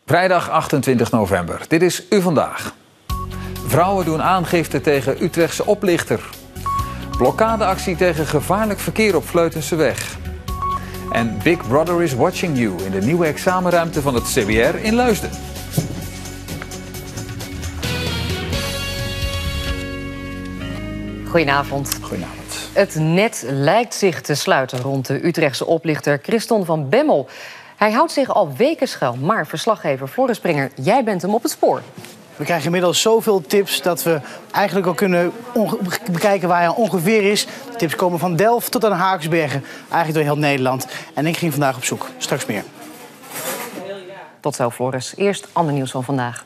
Vrijdag 28 november. Dit is U Vandaag. Vrouwen doen aangifte tegen Utrechtse oplichter. Blokkadeactie tegen gevaarlijk verkeer op Vleutenseweg. En Big Brother is watching you in de nieuwe examenruimte van het CBR in Leusden. Goedenavond. Goedenavond. Het net lijkt zich te sluiten rond de Utrechtse oplichter Christon van Bemmel. Hij houdt zich al weken schuil, maar verslaggever Floris Springer, jij bent hem op het spoor. We krijgen inmiddels zoveel tips dat we eigenlijk al kunnen bekijken waar hij ongeveer is. De tips komen van Delft tot aan Haaksbergen, eigenlijk door heel Nederland. En ik ging vandaag op zoek. Straks meer. Tot zo, Floris. Eerst ander nieuws van vandaag.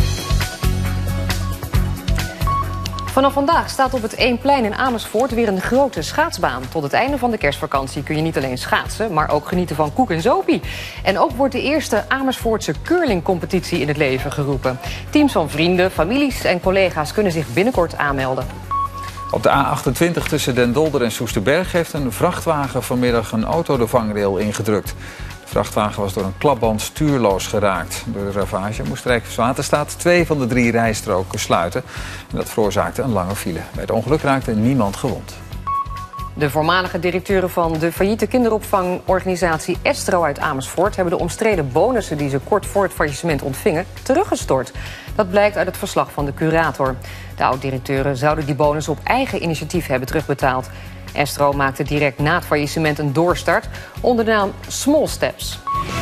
Vanaf vandaag staat op het Eemplein in Amersfoort weer een grote schaatsbaan. Tot het einde van de kerstvakantie kun je niet alleen schaatsen, maar ook genieten van koek en zopie. En ook wordt de eerste Amersfoortse curlingcompetitie in het leven geroepen. Teams van vrienden, families en collega's kunnen zich binnenkort aanmelden. Op de A28 tussen Den Dolder en Soesterberg heeft een vrachtwagen vanmiddag een auto de vangrail ingedrukt. De vrachtwagen was door een klapband stuurloos geraakt. Door de ravage moest Rijkswaterstaat 2 van de 3 rijstroken sluiten. En dat veroorzaakte een lange file. Bij het ongeluk raakte niemand gewond. De voormalige directeuren van de failliete kinderopvangorganisatie Estro uit Amersfoort hebben de omstreden bonussen die ze kort voor het faillissement ontvingen teruggestort. Dat blijkt uit het verslag van de curator. De oud-directeuren zouden die bonus op eigen initiatief hebben terugbetaald. Estro maakte direct na het faillissement een doorstart onder de naam Small Steps.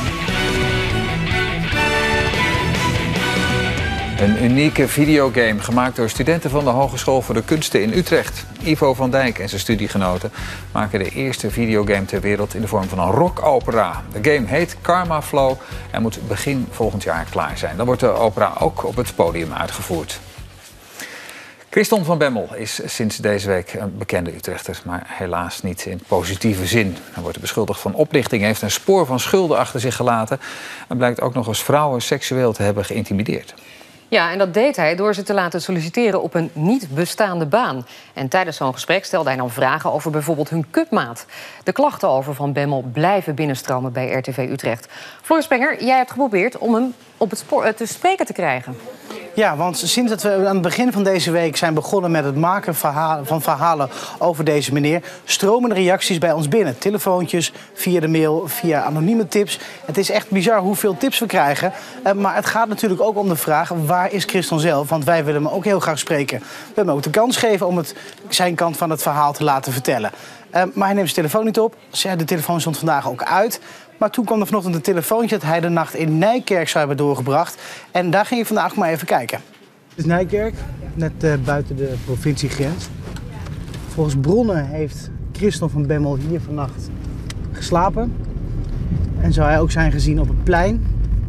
Een unieke videogame gemaakt door studenten van de Hogeschool voor de Kunsten in Utrecht. Ivo van Dijk en zijn studiegenoten maken de eerste videogame ter wereld in de vorm van een rockopera. De game heet Karma Flow en moet begin volgend jaar klaar zijn. Dan wordt de opera ook op het podium uitgevoerd. Christon van Bemmel is sinds deze week een bekende Utrechter, maar helaas niet in positieve zin. Hij wordt beschuldigd van oplichting, heeft een spoor van schulden achter zich gelaten en blijkt ook nog eens vrouwen seksueel te hebben geïntimideerd. Ja, en dat deed hij door ze te laten solliciteren op een niet bestaande baan. En tijdens zo'n gesprek stelde hij dan vragen over bijvoorbeeld hun cupmaat. De klachten over Van Bemmel blijven binnenstromen bij RTV Utrecht. Floris Springer, jij hebt geprobeerd om hem op het spoor te spreken te krijgen. Ja, want sinds dat we aan het begin van deze week zijn begonnen met het maken van verhalen over deze meneer, stromen de reacties bij ons binnen. Telefoontjes, via de mail, via anonieme tips. Het is echt bizar hoeveel tips we krijgen. Maar het gaat natuurlijk ook om de vraag, waar is Christon zelf? Want wij willen hem ook heel graag spreken. We willen hem ook de kans geven om zijn kant van het verhaal te laten vertellen. Maar hij neemt zijn telefoon niet op. De telefoon stond vandaag ook uit. Maar toen kwam er vanochtend een telefoontje dat hij de nacht in Nijkerk zou hebben doorgebracht. En daar ging je vandaag maar even kijken. Dit is Nijkerk, net buiten de provinciegrens. Volgens bronnen heeft Christon van Bemmel hier vannacht geslapen. En zou hij ook zijn gezien op het plein.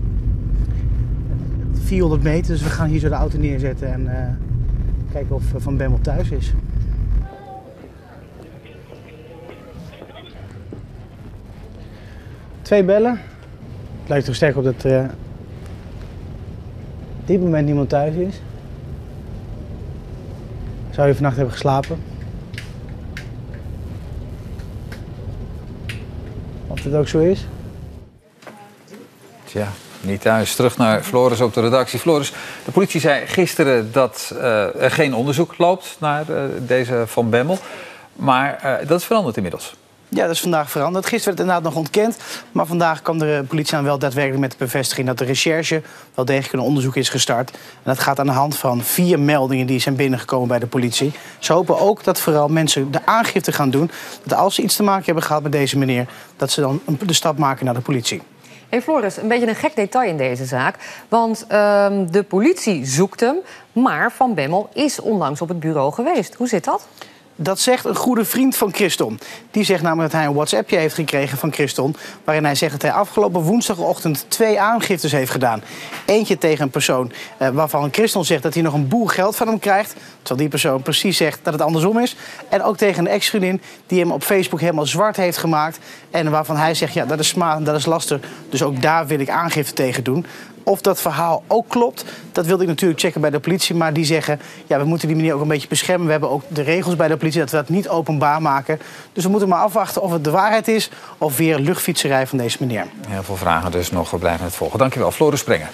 400 meter, dus we gaan hier zo de auto neerzetten en kijken of Van Bemmel thuis is. Twee bellen. Het lijkt er sterk op dat er op dit moment niemand thuis is. Zou je vannacht hebben geslapen? Of het ook zo is? Tja, niet thuis. Terug naar Floris op de redactie. Floris, de politie zei gisteren dat er geen onderzoek loopt naar deze Van Bemmel. Maar dat is veranderd inmiddels. Ja, dat is vandaag veranderd. Gisteren werd het inderdaad nog ontkend. Maar vandaag kwam de politie aan wel daadwerkelijk met de bevestiging dat de recherche wel degelijk een onderzoek is gestart. En dat gaat aan de hand van 4 meldingen die zijn binnengekomen bij de politie. Ze hopen ook dat vooral mensen de aangifte gaan doen. Dat als ze iets te maken hebben gehad met deze meneer, dat ze dan de stap maken naar de politie. Hey Floris, een beetje een gek detail in deze zaak. Want de politie zoekt hem, maar Van Bemmel is onlangs op het bureau geweest. Hoe zit dat? Dat zegt een goede vriend van Christon. Die zegt namelijk dat hij een WhatsAppje heeft gekregen van Christon, waarin hij zegt dat hij afgelopen woensdagochtend 2 aangiftes heeft gedaan. Eentje tegen een persoon waarvan Christon zegt dat hij nog een boel geld van hem krijgt, terwijl die persoon precies zegt dat het andersom is. En ook tegen een ex-vriendin die hem op Facebook helemaal zwart heeft gemaakt en waarvan hij zegt, ja, dat is smaad en dat is lastig, dus ook daar wil ik aangifte tegen doen. Of dat verhaal ook klopt, dat wilde ik natuurlijk checken bij de politie. Maar die zeggen, ja, we moeten die meneer ook een beetje beschermen. We hebben ook de regels bij de politie dat we dat niet openbaar maken. Dus we moeten maar afwachten of het de waarheid is of weer luchtfietserij van deze meneer. Heel veel vragen dus nog. We blijven het volgen. Dankjewel, Floris Sprenger.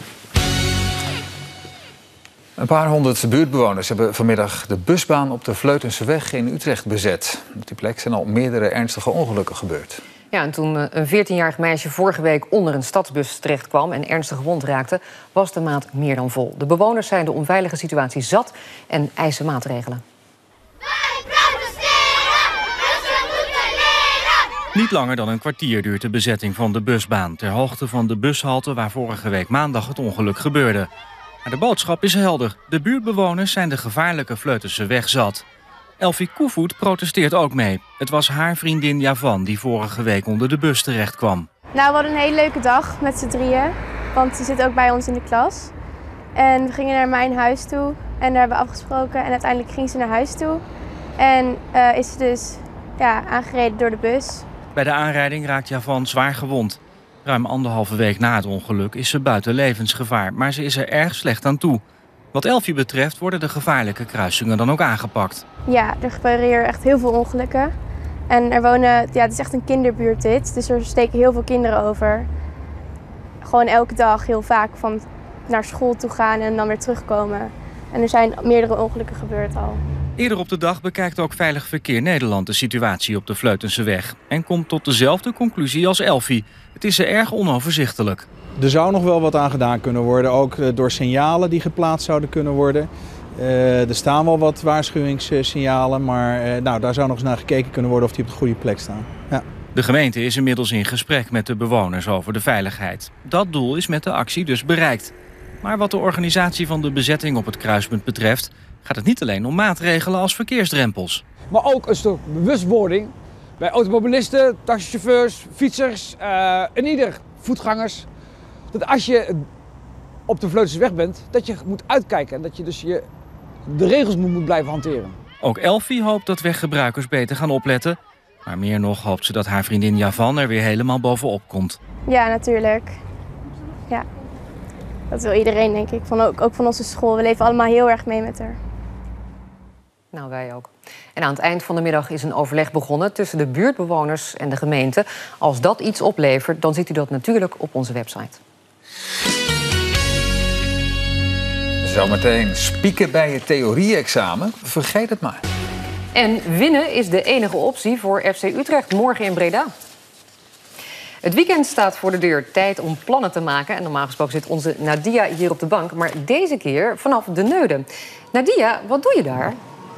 Een paar honderd buurtbewoners hebben vanmiddag de busbaan op de Vleutenseweg in Utrecht bezet. Op die plek zijn al meerdere ernstige ongelukken gebeurd. Ja, en toen een 14-jarig meisje vorige week onder een stadsbus terechtkwam en ernstig gewond raakte, was de maat meer dan vol. De bewoners zijn de onveilige situatie zat en eisen maatregelen. Wij protesteren, bussen moeten leren. Niet langer dan een kwartier duurt de bezetting van de busbaan, ter hoogte van de bushalte waar vorige week maandag het ongeluk gebeurde. Maar de boodschap is helder. De buurtbewoners zijn de gevaarlijke Vleutenseweg zat. Elfie Koevoet protesteert ook mee. Het was haar vriendin Javan die vorige week onder de bus terecht kwam. Nou, we hadden een hele leuke dag met z'n drieën. Want ze zit ook bij ons in de klas. En we gingen naar mijn huis toe. En daar hebben we afgesproken. En uiteindelijk ging ze naar huis toe. En is ze dus aangereden door de bus. Bij de aanrijding raakt Javan zwaar gewond. Ruim 1,5 week na het ongeluk is ze buiten levensgevaar. Maar ze is er erg slecht aan toe. Wat Elfie betreft worden de gevaarlijke kruisingen dan ook aangepakt. Ja, er gebeuren hier echt heel veel ongelukken. En er wonen, het is echt een kinderbuurt dit. Dus er steken heel veel kinderen over. Gewoon elke dag heel vaak van naar school toe gaan en dan weer terugkomen. En er zijn meerdere ongelukken gebeurd al. Eerder op de dag bekijkt ook Veilig Verkeer Nederland de situatie op de Vleutenseweg. En komt tot dezelfde conclusie als Elfie. Het is er erg onoverzichtelijk. Er zou nog wel wat aan gedaan kunnen worden, ook door signalen die geplaatst zouden kunnen worden. Er staan wel wat waarschuwingssignalen, maar daar zou nog eens naar gekeken kunnen worden of die op de goede plek staan. Ja. De gemeente is inmiddels in gesprek met de bewoners over de veiligheid. Dat doel is met de actie dus bereikt. Maar wat de organisatie van de bezetting op het kruispunt betreft, gaat het niet alleen om maatregelen als verkeersdrempels. Maar ook een stuk bewustwording bij automobilisten, taxichauffeurs, fietsers, en ieder voetgangers. Dat als je op de Vleutenseweg bent, dat je moet uitkijken en dat je dus de regels moet blijven hanteren. Ook Elfie hoopt dat weggebruikers beter gaan opletten. Maar meer nog hoopt ze dat haar vriendin Javan er weer helemaal bovenop komt. Ja, natuurlijk. Ja, dat wil iedereen, denk ik. Ook van onze school. We leven allemaal heel erg mee met haar. Nou, wij ook. En aan het eind van de middag is een overleg begonnen tussen de buurtbewoners en de gemeente. Als dat iets oplevert, dan ziet u dat natuurlijk op onze website. Zometeen spieken bij je theorie-examen. Vergeet het maar. En winnen is de enige optie voor FC Utrecht morgen in Breda. Het weekend staat voor de deur. Tijd om plannen te maken. En normaal gesproken zit onze Nadia hier op de bank. Maar deze keer vanaf de Neude. Nadia, wat doe je daar?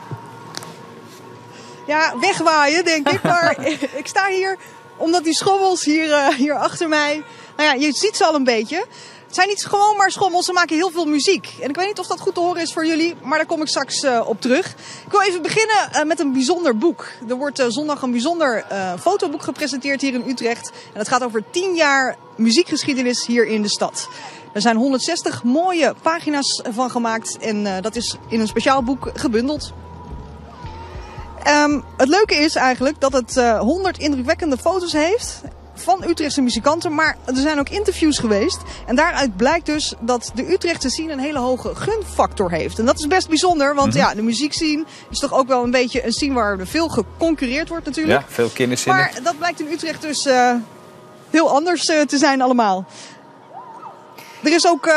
Ja, wegwaaien, denk ik. Maar ik sta hier omdat die schommels hier achter mij... Nou ja, je ziet ze al een beetje. Het zijn niet gewoon maar schommels, ze maken heel veel muziek. En ik weet niet of dat goed te horen is voor jullie, maar daar kom ik straks op terug. Ik wil even beginnen met een bijzonder boek. Er wordt zondag een bijzonder fotoboek gepresenteerd hier in Utrecht. En dat gaat over 10 jaar muziekgeschiedenis hier in de stad. Er zijn 160 mooie pagina's van gemaakt en dat is in een speciaal boek gebundeld. Het leuke is eigenlijk dat het 100 indrukwekkende foto's heeft van Utrechtse muzikanten, maar er zijn ook interviews geweest. En daaruit blijkt dus dat de Utrechtse scene een hele hoge gunfactor heeft. En dat is best bijzonder, want ja, de muziekscene is toch ook wel een beetje een scene waar er veel geconcurreerd wordt natuurlijk. Ja, veel kinderzinnen. Maar dat blijkt in Utrecht dus heel anders te zijn allemaal. Er is ook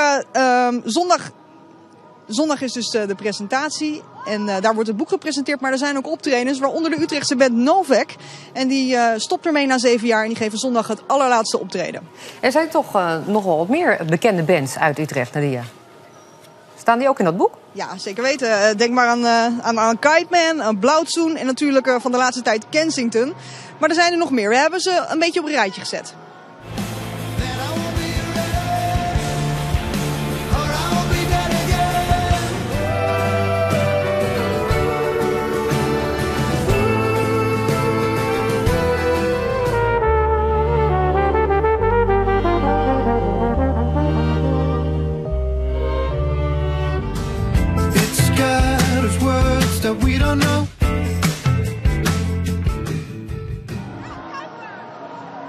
zondag is dus de presentatie. En daar wordt het boek gepresenteerd, maar er zijn ook optredens, waaronder de Utrechtse band Novek. En die stopt ermee na 7 jaar en die geven zondag het allerlaatste optreden. Er zijn toch nog wel wat meer bekende bands uit Utrecht, Nadia. Staan die ook in dat boek? Ja, zeker weten. Denk maar aan Kite Man, aan Blauwtsoen en natuurlijk van de laatste tijd Kensington. Maar er zijn er nog meer. We hebben ze een beetje op een rijtje gezet.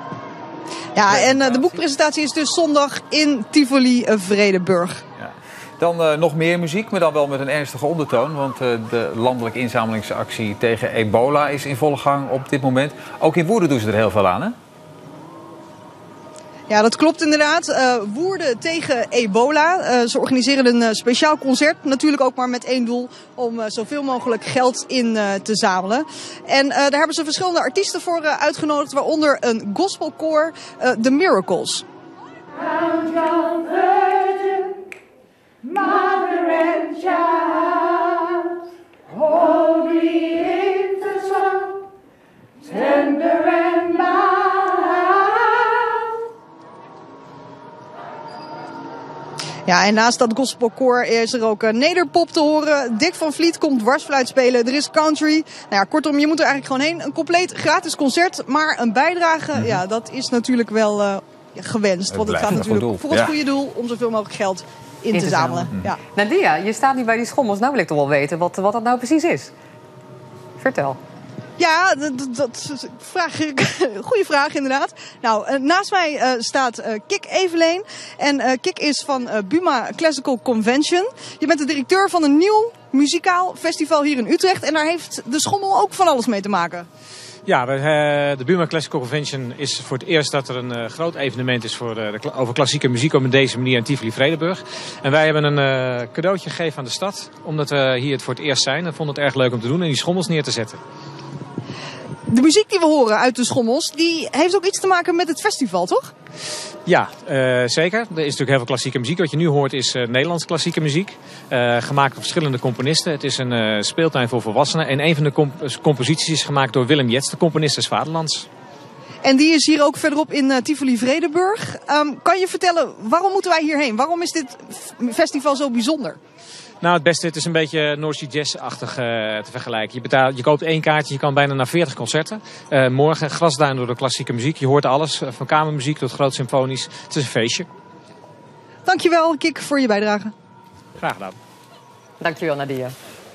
Ja, en de boekpresentatie is dus zondag in Tivoli Vredenburg. Ja. Dan nog meer muziek, maar dan wel met een ernstige ondertoon. Want de landelijke inzamelingsactie tegen ebola is in volle gang op dit moment. Ook in Woerden doen ze er heel veel aan, hè? Ja, dat klopt inderdaad. Woerden tegen ebola. Ze organiseren een speciaal concert. Natuurlijk ook maar met één doel. Om zoveel mogelijk geld in te zamelen. En daar hebben ze verschillende artiesten voor uitgenodigd. Waaronder een gospelkoor, The Miracles. Round your virgin, mother and child, holy interest, tender and mild. Ja, en naast dat gospelkoor is er ook nederpop te horen. Dick van Vliet komt dwarsfluit spelen. Er is country. Nou ja, kortom, je moet er eigenlijk gewoon heen. Een compleet gratis concert. Maar een bijdrage, ja, dat is natuurlijk wel gewenst. Want het gaat natuurlijk voor het goede doel om zoveel mogelijk geld in te zamelen. Ja. Nadia, je staat nu bij die schommels. Nou wil ik toch wel weten wat dat nou precies is. Vertel. Ja, dat goede vraag inderdaad. Nou, naast mij staat Kik Eveleen. En Kik is van Buma Classical Convention. Je bent de directeur van een nieuw muzikaal festival hier in Utrecht. En daar heeft de schommel ook van alles mee te maken. Ja, de Buma Classical Convention is voor het eerst dat er een groot evenement is over klassieke muziek op deze manier in Tivoli-Vredenburg. En wij hebben een cadeautje gegeven aan de stad, omdat we hier het voor het eerst zijn. En vonden het erg leuk om te doen en die schommels neer te zetten. De muziek die we horen uit de schommels, die heeft ook iets te maken met het festival, toch? Ja, zeker. Er is natuurlijk heel veel klassieke muziek. Wat je nu hoort is Nederlandse klassieke muziek. Gemaakt door verschillende componisten. Het is een speeltuin voor volwassenen. En een van de composities is gemaakt door Willem Jets, de componist des Vaderlands. En die is hier ook verderop in Tivoli-Vredenburg. Kan je vertellen, waarom moeten wij hierheen? Waarom is dit festival zo bijzonder? Nou, het beste, het is een beetje North Sea Jazz-achtig te vergelijken. Je koopt 1 kaartje, je kan bijna naar 40 concerten. Morgen grasduin door de klassieke muziek. Je hoort alles, van kamermuziek tot groot symfonisch. Het is een feestje. Dankjewel, Kik, voor je bijdrage. Graag gedaan. Dankjewel, Nadia.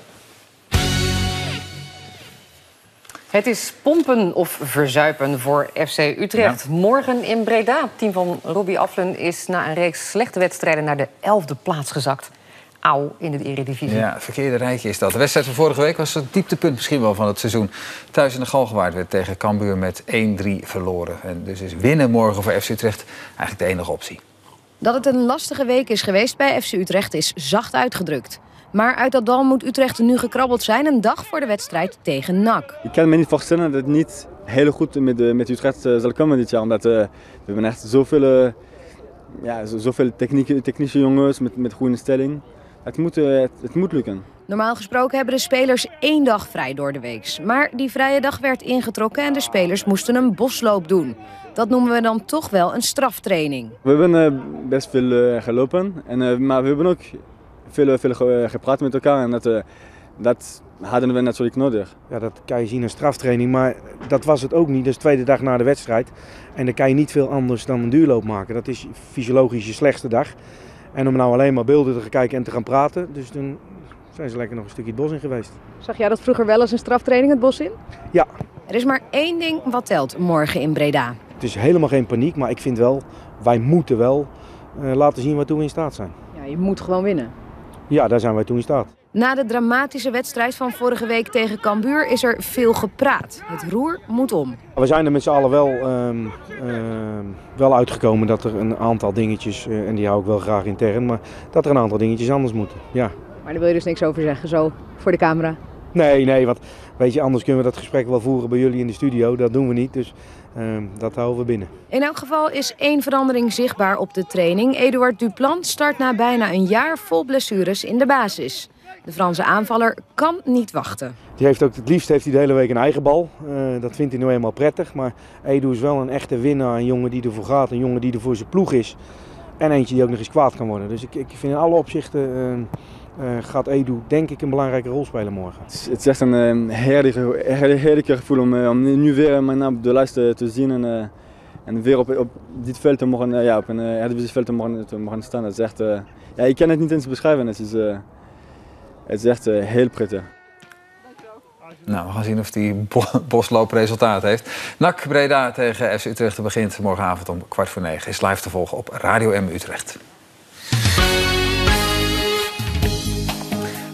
Het is pompen of verzuipen voor FC Utrecht. Ja. Morgen in Breda. Het team van Robbie Aflen is na een reeks slechte wedstrijden naar de 11e plaats gezakt. Auw, in de Eredivisie. Ja, verkeerde rijtje is dat. De wedstrijd van vorige week was het dieptepunt misschien wel van het seizoen. Thuis in de Galgenwaard werd tegen Cambuur met 1-3 verloren. En dus is winnen morgen voor FC Utrecht eigenlijk de enige optie. Dat het een lastige week is geweest bij FC Utrecht is zacht uitgedrukt. Maar uit dat dal moet Utrecht nu gekrabbeld zijn een dag voor de wedstrijd tegen NAC. Ik kan me niet voorstellen dat het niet heel goed met Utrecht zal komen dit jaar. Omdat we hebben echt zoveel technische jongens met goede stelling. Het moet lukken. Normaal gesproken hebben de spelers 1 dag vrij door de week. Maar die vrije dag werd ingetrokken en de spelers moesten een bosloop doen. Dat noemen we dan toch wel een straftraining. We hebben best veel gelopen, maar we hebben ook veel gepraat met elkaar. En dat hadden we natuurlijk nodig. Ja, dat kan je zien als straftraining, maar dat was het ook niet. Dat is de tweede dag na de wedstrijd. En dan kan je niet veel anders dan een duurloop maken. Dat is fysiologisch je slechtste dag. En om nou alleen maar beelden te gaan kijken en te gaan praten. Dus toen zijn ze lekker nog een stukje het bos in geweest. Zag jij dat vroeger wel als een straftraining het bos in? Ja. Er is maar 1 ding wat telt morgen in Breda. Het is helemaal geen paniek, maar ik vind wel, wij moeten wel laten zien waartoe we in staat zijn. Ja, je moet gewoon winnen. Ja, daar zijn wij toe in staat. Na de dramatische wedstrijd van vorige week tegen Cambuur is er veel gepraat. Het roer moet om. We zijn er met z'n allen wel uitgekomen dat er een aantal dingetjes, en die hou ik wel graag intern, maar dat er een aantal dingetjes anders moeten. Ja. Maar daar wil je dus niks over zeggen, zo voor de camera? Nee, want weet je, anders kunnen we dat gesprek wel voeren bij jullie in de studio. Dat doen we niet, dus dat houden we binnen. In elk geval is 1 verandering zichtbaar op de training. Eduard Duplan start na bijna een jaar vol blessures in de basis. De Franse aanvaller kan niet wachten. Het liefst heeft hij de hele week een eigen bal. Dat vindt hij nu eenmaal prettig. Maar Edu is wel een echte winnaar. Een jongen die ervoor gaat. Een jongen die er voor zijn ploeg is. En eentje die ook nog eens kwaad kan worden. Dus ik vind in alle opzichten gaat Edu denk ik een belangrijke rol spelen morgen. Het is echt een heerlijke gevoel om nu weer mijn naam op de lijst te zien. En weer op dit veld te mogen, op een Eredivisie-veld te mogen staan. Het is echt, ik kan het niet eens beschrijven. Het is echt heel prettig. Nou, we gaan zien of die bosloop resultaat heeft. NAC Breda tegen FC Utrecht begint morgenavond om 20:15. Is live te volgen op Radio M Utrecht.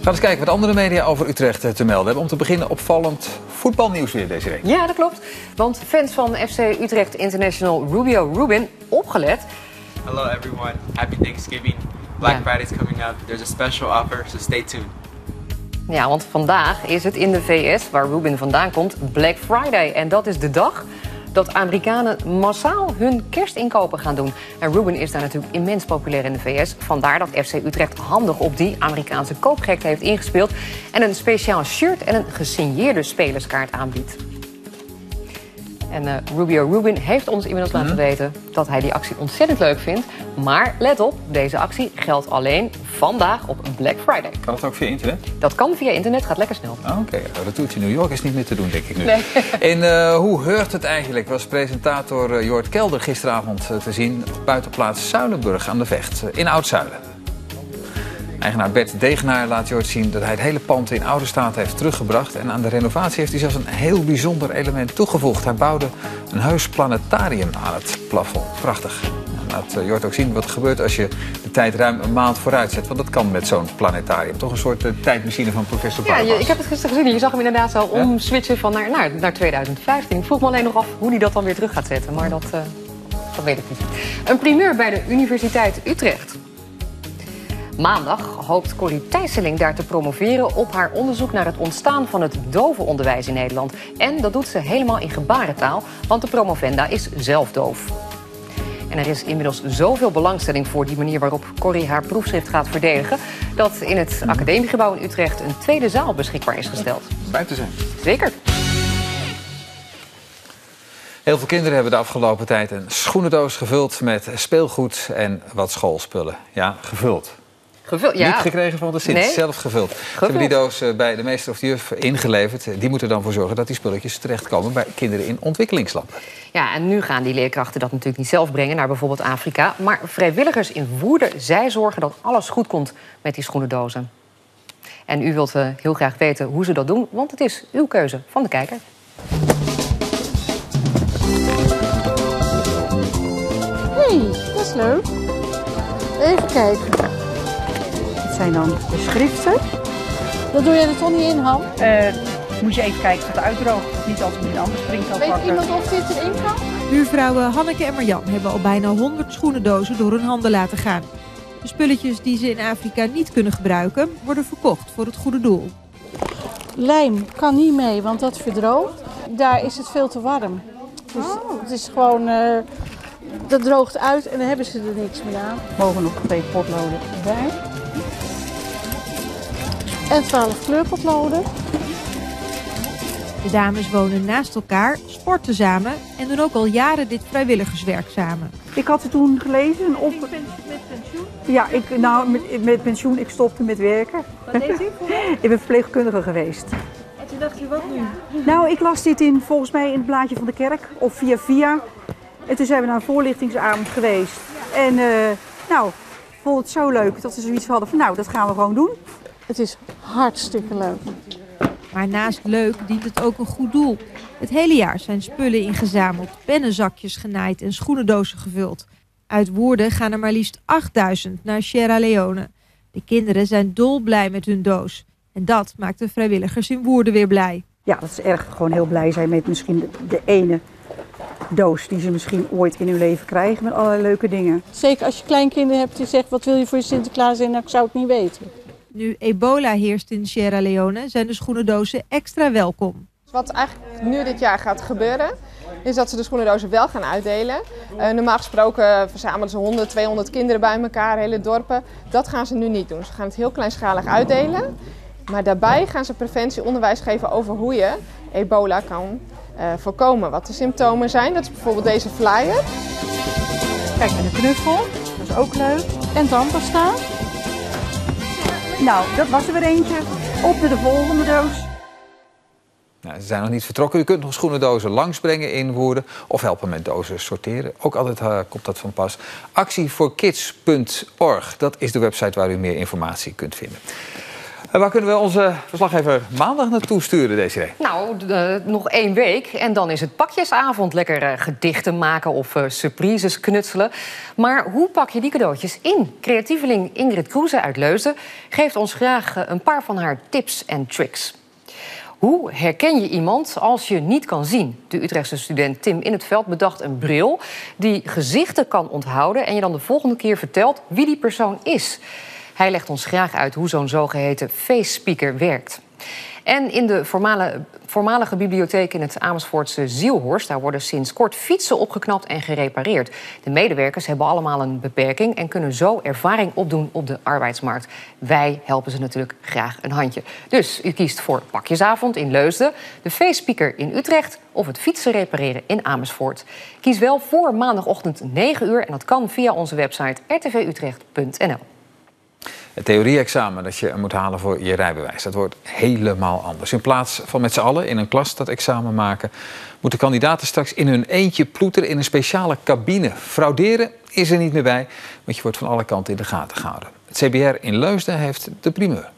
Gaan eens kijken wat andere media over Utrecht te melden hebben. Om te beginnen opvallend voetbalnieuws weer deze week. Ja, dat klopt. Want fans van FC Utrecht International Rubio Rubin, opgelet. Hello everyone, happy Thanksgiving. Black Friday's coming up. There's a special offer, so stay tuned. Ja, want vandaag is het in de VS, waar Rubin vandaan komt, Black Friday. En dat is de dag dat Amerikanen massaal hun kerstinkopen gaan doen. En Rubin is daar natuurlijk immens populair in de VS. Vandaar dat FC Utrecht handig op die Amerikaanse koopgekte heeft ingespeeld en een speciaal shirt en een gesigneerde spelerskaart aanbiedt. En Rubio Rubin heeft ons inmiddels laten weten dat hij die actie ontzettend leuk vindt. Maar let op, deze actie geldt alleen vandaag op Black Friday. Kan dat ook via internet? Dat kan via internet, gaat lekker snel. Oké, dat doet in New York is niet meer te doen, denk ik nu. Nee. En hoe heurt het eigenlijk? Was presentator Jort Kelder gisteravond te zien op buitenplaats Zuilenburg aan de Vecht in Oud-Zuilen. Eigenaar Bert Degenaar laat Jort zien dat hij het hele pand in oude staat heeft teruggebracht. En aan de renovatie heeft hij zelfs een heel bijzonder element toegevoegd. Hij bouwde een heus planetarium aan het plafond. Prachtig. Laat Jort ook zien wat er gebeurt als je de tijd ruim een maand vooruit zet. Want dat kan met zo'n planetarium. Toch een soort tijdmachine van professor Barbas. Ja, ik heb het gisteren gezien. Je zag hem inderdaad zo omswitchen van naar 2015. Ik vroeg me alleen nog af hoe hij dat dan weer terug gaat zetten. Maar dat weet ik niet. Een primeur bij de Universiteit Utrecht. Maandag hoopt Corrie Thijsseling daar te promoveren op haar onderzoek naar het ontstaan van het dovenonderwijs in Nederland. En dat doet ze helemaal in gebarentaal, want de promovenda is zelf doof. En er is inmiddels zoveel belangstelling voor die manier waarop Corrie haar proefschrift gaat verdedigen, dat in het academiegebouw in Utrecht een tweede zaal beschikbaar is gesteld. Bij te zijn. Zeker. Heel veel kinderen hebben de afgelopen tijd een schoenendoos gevuld met speelgoed en wat schoolspullen. Ja, gevuld. Ja. Niet gekregen van de Sint, zelf gevuld. Ze hebben die doos bij de meester of de juf ingeleverd. Die moeten dan voor zorgen dat die spulletjes terechtkomen bij kinderen in ontwikkelingslanden. Ja, en nu gaan die leerkrachten dat natuurlijk niet zelf brengen naar bijvoorbeeld Afrika. Maar vrijwilligers in Woerden, zij zorgen dat alles goed komt met die schoenendozen. En u wilt heel graag weten hoe ze dat doen, want het is uw keuze van de kijker. Hey, dat is leuk. Even kijken. Zijn dan de schriften. Dat doe je er toch niet in, Han? Moet je even kijken of het uitdroogt. Of niet altijd een ander springkap pakken. Weet iemand of dit erin kan? Buurvrouwen Hanneke en Marjan hebben al bijna 100 schoenendozen door hun handen laten gaan. De spulletjes die ze in Afrika niet kunnen gebruiken, worden verkocht voor het goede doel. Lijm kan niet mee, want dat verdroogt. Daar is het veel te warm. Dus het is gewoon, dat droogt uit en dan hebben ze er niks meer aan. Mogen nog 2 potloden erbij. En 12 kleurpotloden. De dames wonen naast elkaar, sporten samen en doen ook al jaren dit vrijwilligerswerk samen. Ik had het toen gelezen. Met pensioen? Ja, met pensioen. Ik stopte met werken. Wat deed u voor? Ik ben verpleegkundige geweest. En toen dacht u, wat nu? Nou, ik las dit volgens mij in het blaadje van de kerk. Of via. En toen zijn we naar een voorlichtingsavond geweest. En ik vond het zo leuk dat we zoiets hadden van dat gaan we gewoon doen. Het is hartstikke leuk. Maar naast leuk dient het ook een goed doel. Het hele jaar zijn spullen ingezameld, pennenzakjes genaaid en schoenendozen gevuld. Uit Woerden gaan er maar liefst 8000 naar Sierra Leone. De kinderen zijn dolblij met hun doos. En dat maakt de vrijwilligers in Woerden weer blij. Ja, dat is erg gewoon heel blij zijn met misschien de ene doos die ze misschien ooit in hun leven krijgen met allerlei leuke dingen. Zeker als je kleinkinderen hebt die zeggen, wat wil je voor je Sinterklaas? En ik zou het niet weten. Nu ebola heerst in Sierra Leone zijn de schoenendozen extra welkom. Wat eigenlijk nu dit jaar gaat gebeuren, is dat ze de schoenendozen wel gaan uitdelen. Normaal gesproken verzamelen ze 100, 200 kinderen bij elkaar, hele dorpen. Dat gaan ze nu niet doen. Ze gaan het heel kleinschalig uitdelen. Maar daarbij gaan ze preventieonderwijs geven over hoe je ebola kan voorkomen. Wat de symptomen zijn, dat is bijvoorbeeld deze flyer. Kijk, en een knuffel, dat is ook leuk. En tandpasta. Nou, dat was er weer eentje. Op naar de volgende doos. Nou, ze zijn nog niet vertrokken. U kunt nog schoenendozen langsbrengen in Woerden of helpen met dozen sorteren. Ook altijd komt dat van pas. Actievoorkids.org, dat is de website waar u meer informatie kunt vinden. Waar kunnen we onze verslaggever maandag naartoe sturen, Desiree? Nou, nog 1 week en dan is het pakjesavond. Lekker gedichten maken of surprises knutselen. Maar hoe pak je die cadeautjes in? Creatieveling Ingrid Kroeze uit Leusden geeft ons graag een paar van haar tips en tricks. Hoe herken je iemand als je niet kan zien? De Utrechtse student Tim In 't Veld bedacht een bril die gezichten kan onthouden en je dan de volgende keer vertelt wie die persoon is. Hij legt ons graag uit hoe zo'n zogeheten face speaker werkt. En in de voormalige bibliotheek in het Amersfoortse Zielhorst, daar worden sinds kort fietsen opgeknapt en gerepareerd. De medewerkers hebben allemaal een beperking en kunnen zo ervaring opdoen op de arbeidsmarkt. Wij helpen ze natuurlijk graag een handje. Dus u kiest voor pakjesavond in Leusden, de face speaker in Utrecht of het fietsen repareren in Amersfoort. Kies wel voor maandagochtend 9 uur en dat kan via onze website rtvutrecht.nl. Het theorie-examen dat je moet halen voor je rijbewijs, dat wordt helemaal anders. In plaats van met z'n allen in een klas dat examen maken, moeten kandidaten straks in hun eentje ploeteren in een speciale cabine. Frauderen is er niet meer bij, want je wordt van alle kanten in de gaten gehouden. Het CBR in Leusden heeft de primeur.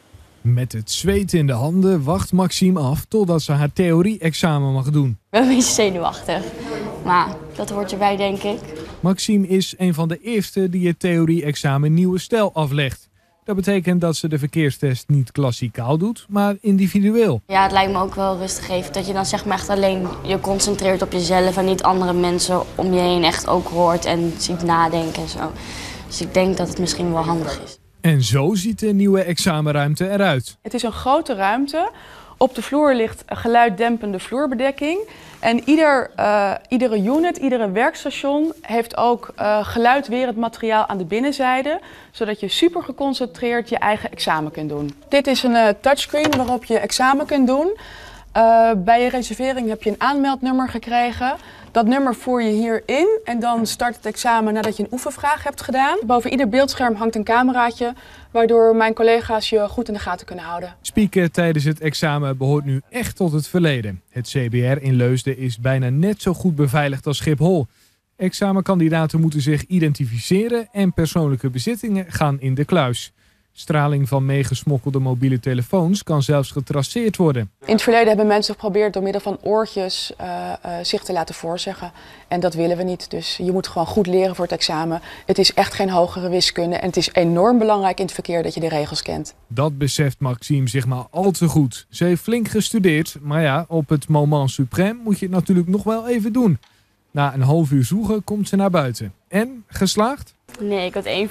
Met het zweet in de handen wacht Maxime af totdat ze haar theorie-examen mag doen. Ik ben een beetje zenuwachtig, maar dat hoort erbij, denk ik. Maxime is een van de eerste die het theorie-examen nieuwe stijl aflegt. Dat betekent dat ze de verkeerstest niet klassikaal doet, maar individueel. Ja, het lijkt me ook wel rustgevend dat je dan zeg maar echt alleen je concentreert op jezelf en niet andere mensen om je heen echt ook hoort en ziet nadenken en zo. Dus ik denk dat het misschien wel handig is. En zo ziet de nieuwe examenruimte eruit. Het is een grote ruimte. Op de vloer ligt geluiddempende vloerbedekking. En iedere unit, iedere werkstation heeft ook geluidwerend materiaal aan de binnenzijde, zodat je super geconcentreerd je eigen examen kunt doen. Dit is een touchscreen waarop je examen kunt doen. Bij je reservering heb je een aanmeldnummer gekregen. Dat nummer voer je hier in en dan start het examen nadat je een oefenvraag hebt gedaan. Boven ieder beeldscherm hangt een cameraatje, waardoor mijn collega's je goed in de gaten kunnen houden. Spieken tijdens het examen behoort nu echt tot het verleden. Het CBR in Leusden is bijna net zo goed beveiligd als Schiphol. Examenkandidaten moeten zich identificeren en persoonlijke bezittingen gaan in de kluis. Straling van meegesmokkelde mobiele telefoons kan zelfs getraceerd worden. In het verleden hebben mensen geprobeerd door middel van oortjes zich te laten voorzeggen. En dat willen we niet. Dus je moet gewoon goed leren voor het examen. Het is echt geen hogere wiskunde. En het is enorm belangrijk in het verkeer dat je de regels kent. Dat beseft Maxime zich maar al te goed. Ze heeft flink gestudeerd, maar ja, op het moment suprême moet je het natuurlijk nog wel even doen. Na een half uur zoeken komt ze naar buiten. En, geslaagd? Nee, ik had één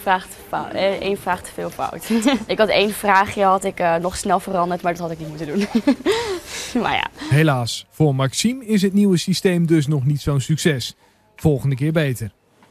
vraag te veel fout. Ik had 1 vraagje nog snel veranderd, maar dat had ik niet moeten doen. Maar ja. Helaas, voor Maxime is het nieuwe systeem dus nog niet zo'n succes. Volgende keer beter.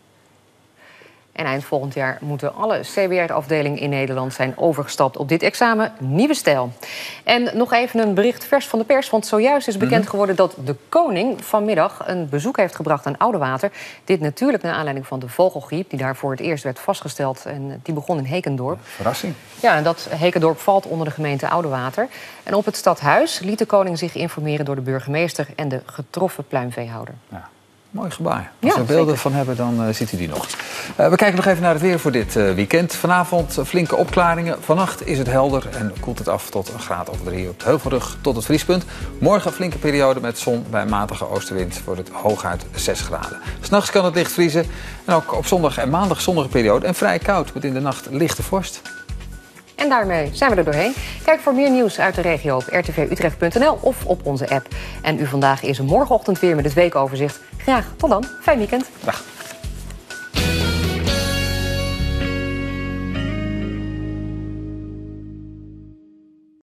En eind volgend jaar moeten alle CBR-afdelingen in Nederland zijn overgestapt op dit examen Nieuwe Stijl. En nog even een bericht vers van de pers, want zojuist is bekend geworden dat de koning vanmiddag een bezoek heeft gebracht aan Oudewater. Dit natuurlijk naar aanleiding van de vogelgriep die daar voor het eerst werd vastgesteld en die begon in Hekendorp. Verrassing. Ja, en dat Hekendorp valt onder de gemeente Oudewater. En op het stadhuis liet de koning zich informeren door de burgemeester en de getroffen pluimveehouder. Ja. Mooi gebaar. Als we er beelden van hebben, dan ziet u die nog. We kijken nog even naar het weer voor dit weekend. Vanavond flinke opklaringen. Vannacht is het helder en koelt het af tot een graad of 3 op de Heuvelrug tot het vriespunt. Morgen een flinke periode met zon. Bij een matige oostenwind wordt het hooguit 6 graden. 's Nachts kan het licht vriezen. En ook op zondag en maandag zonnige periode. En vrij koud met in de nacht lichte vorst. En daarmee zijn we er doorheen. Kijk voor meer nieuws uit de regio op rtvutrecht.nl of op onze app. En u vandaag is morgenochtend weer met het weekoverzicht. Graag tot dan. Fijn weekend. Dag.